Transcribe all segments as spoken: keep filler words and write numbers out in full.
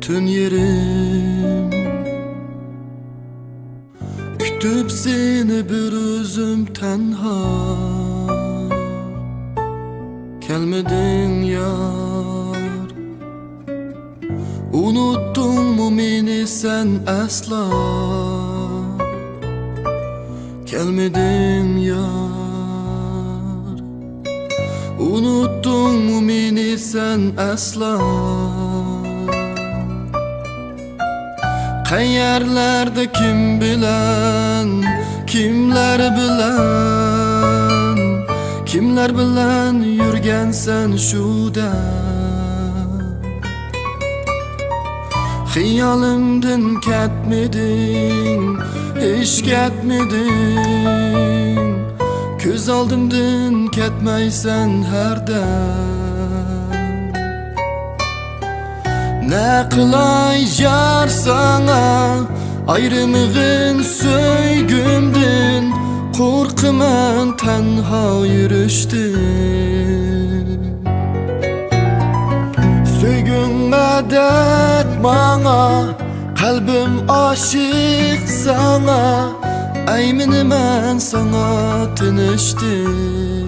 Tün yerim kütüp seni bir özüm tenha. Gelmedin yar, unuttun mu beni sen asla? Gelmedin yar, unuttun mu beni sen asla? Qayerlerde kim bilen, kimler bilen, kimler bilen yürgen sen şuda. Hiyalimden ketmedin, hiç ketmedin. Köz aldımdan ketmeysen herden. Ne kılay jar sana, ayrımığın söygümdün. Korkman tenha yürüştün. Söygün adet bana, kalbim aşık sana. Aymin ben sana tınıştım.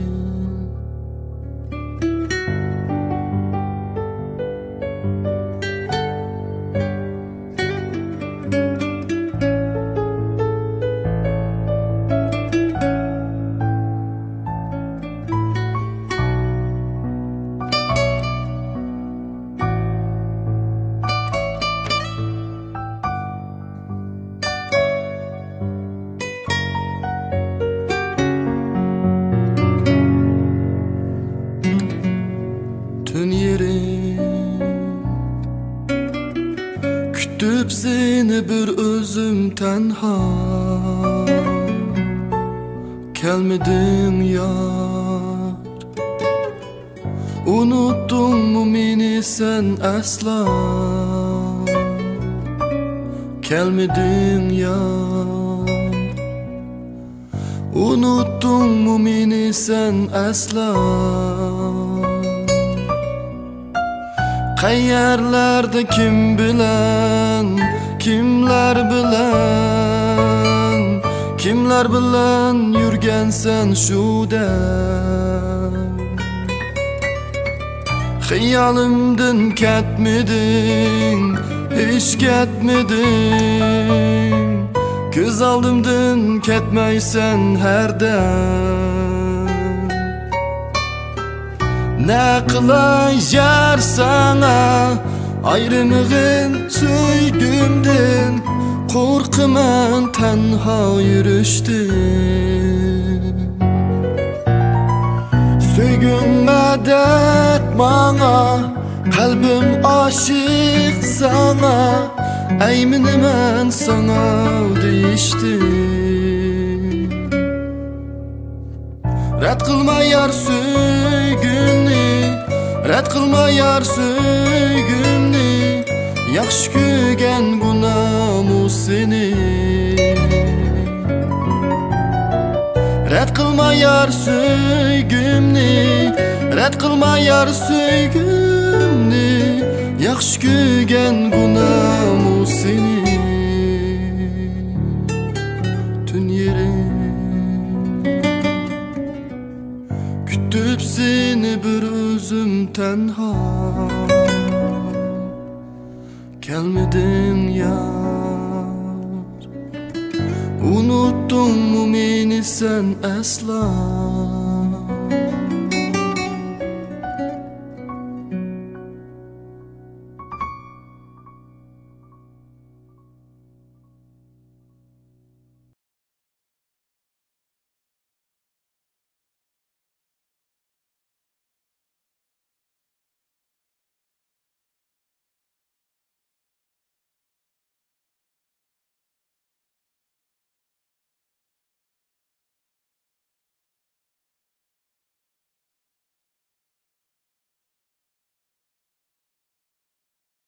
Tün yerim kütüp seni bir özüm tenha. Gelmedin yar, unuttun mu beni sen asla? Gelmedin yar, unuttun mu beni sen asla? Qayerlerde kim bilen, kimler bilen, kimler bilen yürgen sen şuda. Hiyalimden ketmedin, hiç ketmedin. Göz aldımdan ketmeysen herden. Ne kılay jar sana, ayrımığın söygümdün. Korkman tenha yürüştün. Söygün adet bana, kalbim aşık sana. Aymin ben sana değiştim. Red kılma yar söygümni, red kılma yar söygümni. Yaxşı kögen bu namus seni. Red kılma yar söygümni, red kılma yar söygümni. Yaxşı kögen bu namus seni. Tün yerim kütüp seni bir özüm tenha. Gelmedin yar, unuttun mu beni sen asla?